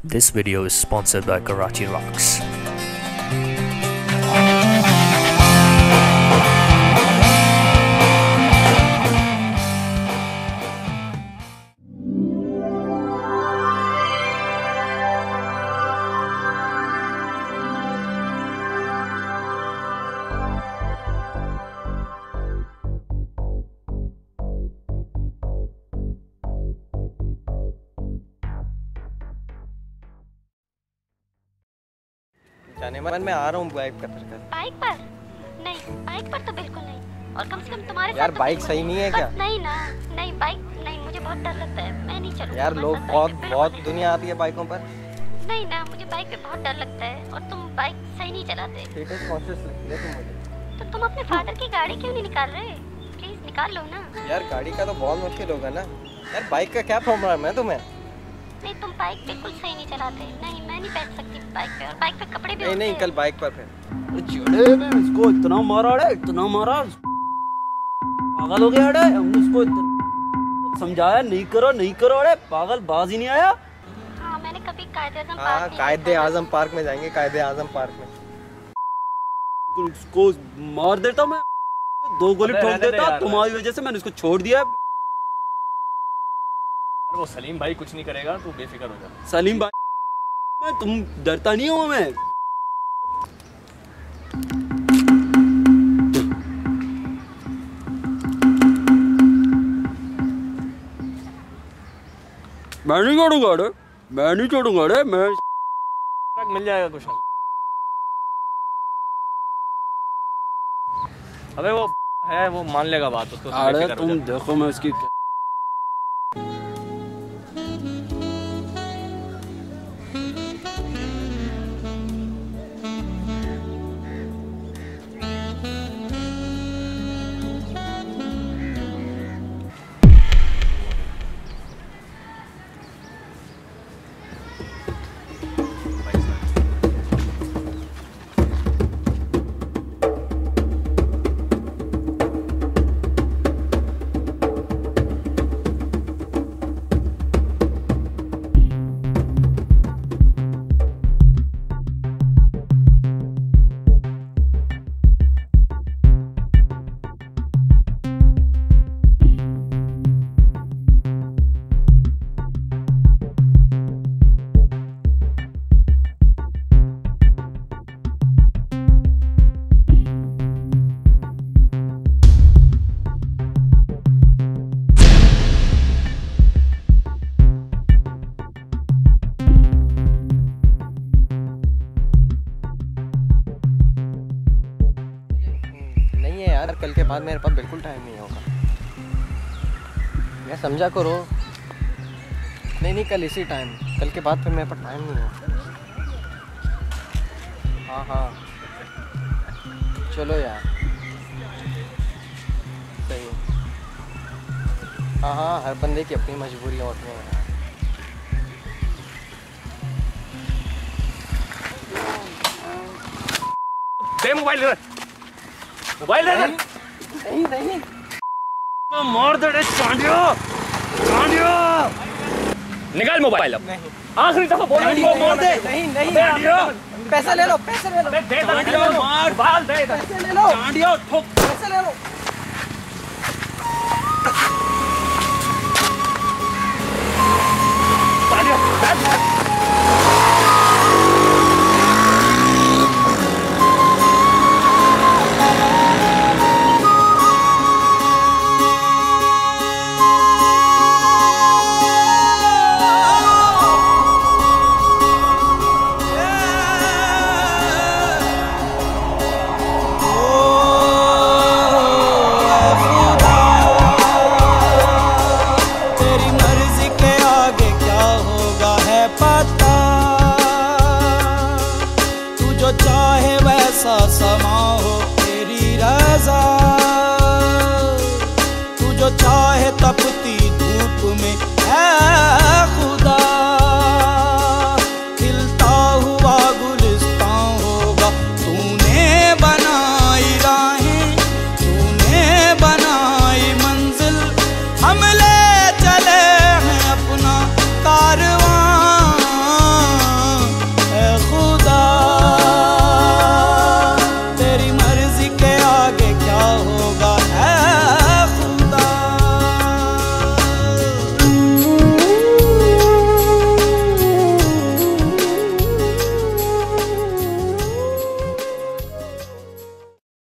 This video is sponsored by Karachi Rocks. जाने मन मैं आ रहा हूँ बाइक पर। बाइक पर? नहीं, बाइक पर तो बिल्कुल नहीं। और कम से कम तुम्हारे साथ यार तो बाइक सही नहीं है क्या? नहीं ना, नहीं बाइक नहीं, मुझे बहुत डर लगता है, मैं नहीं चलूंगा। यार लोग बहुत दुनिया आती है बाइकों पर। नहीं ना, मुझे बाइक पे बहुत डर लगता है और तुम बाइक सही नहीं चलाते। स्टेटस कॉन्शियस लगती है तुम मुझे। तो तुम अपने फादर की गाड़ी क्यों नहीं निकाल रहे? प्लीज निकाल लो ना। यार गाड़ी का तो बहुत मुश्किल होगा ना। यार बाइक का क्या प्रॉब्लम है तुम्हें? नहीं, तुम बाइक बिल्कुल सही नहीं चलाते। नहीं, मैं नहीं बैठ सकती बाइक पे, और बाइक पे कपड़े भी नहीं कल बाइक पर फिर चिड़े में इसको इतना मारा है, इतना मारा, पागल हो गया। हमने उसको समझाया नहीं करो। अरे पागल बाज ही नहीं आया। हाँ, मैंने कभी कायदे आजम पार्क में जाएंगे, कायदे आजम पार्क में उसको मार देता मैं, 2 गोली ठोक देता। तुम्हारी वजह से मैंने उसको छोड़ दिया। वो सलीम भाई कुछ नहीं करेगा, तू बेफिक्र हो जा। सलीम भाई, मैं तुम डरता नहीं हो? मैं नहीं छोड़ूंगा रे, मैं नहीं छोड़ूंगा रे। मैं मिल जाएगा कुछ ना। अबे वो है, वो मान लेगा बात उसको। अरे तुम देखो मैं उसकी कल के बाद मेरे पास बिल्कुल टाइम नहीं होगा। मैं समझा करो। नहीं कल इसी टाइम, कल के बाद फिर मेरे पास टाइम नहीं होगा। हाँ चलो यार, सही है। हाँ हर बंदे की अपनी मजबूरियाँ होती हैं। दे मोबाइल दे, मोबाइल दे। नहीं मार दे चांडियो। निकाल मोबाइल अब। आखिरी दफा बोल रहा हूं, मार दे। नहीं पैसे ले लो। दे मार बाल दे। पैसे ले लो चांडियो, ठोक। पैसे ले लो। चाहे वैसा समा हो तेरी रज़ा, तू जो चाहे तपती धूप में है खुदा।